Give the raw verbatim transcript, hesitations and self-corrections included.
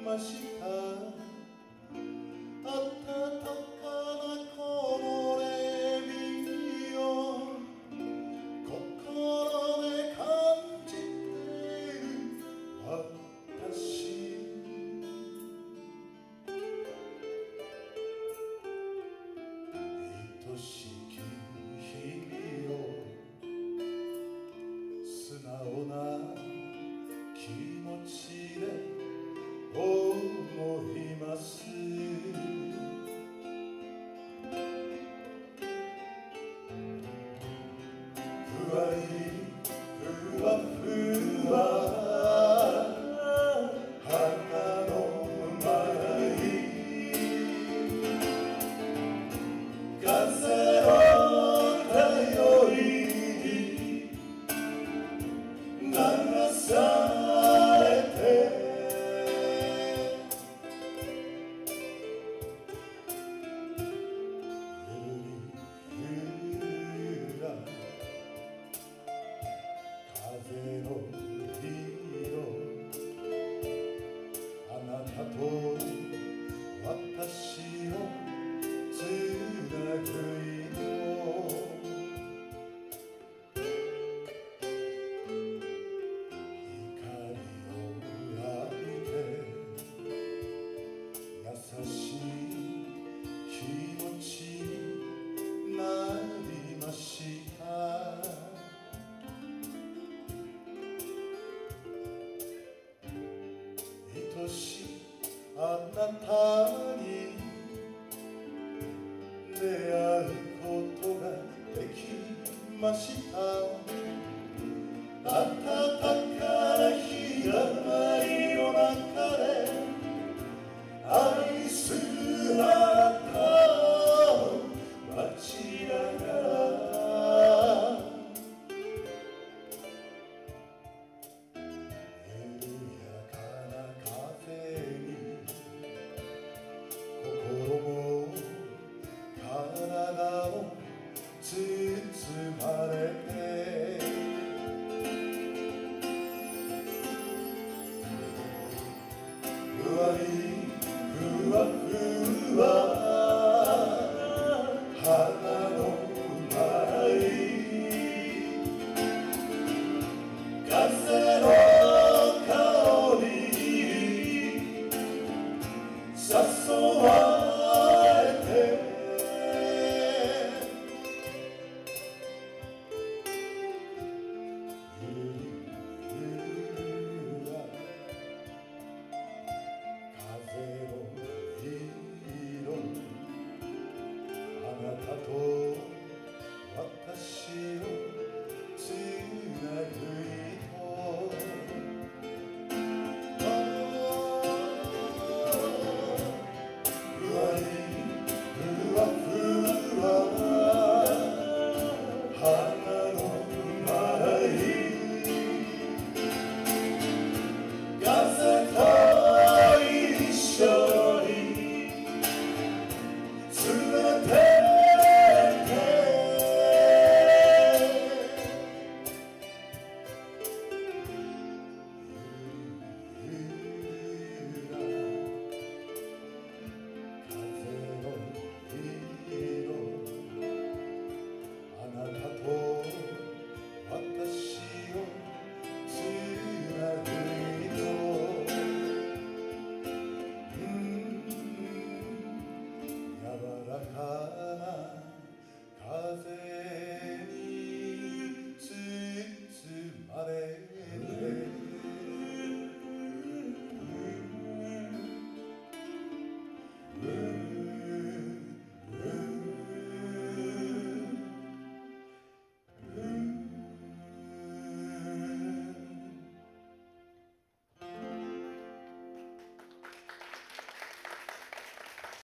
ました温かな木漏れ日を心で感じてる私愛しき日々を素直な気持ちで思いますふわりふわふわ花の舞風の頼りに流されて風の色あなたと私をつなぐ色光を浴びて優しい気持ちになりました愛しいあなたに出会うことができました暖かな日だまりの中で愛するあなたを待ちながら心も体も包まれてふわり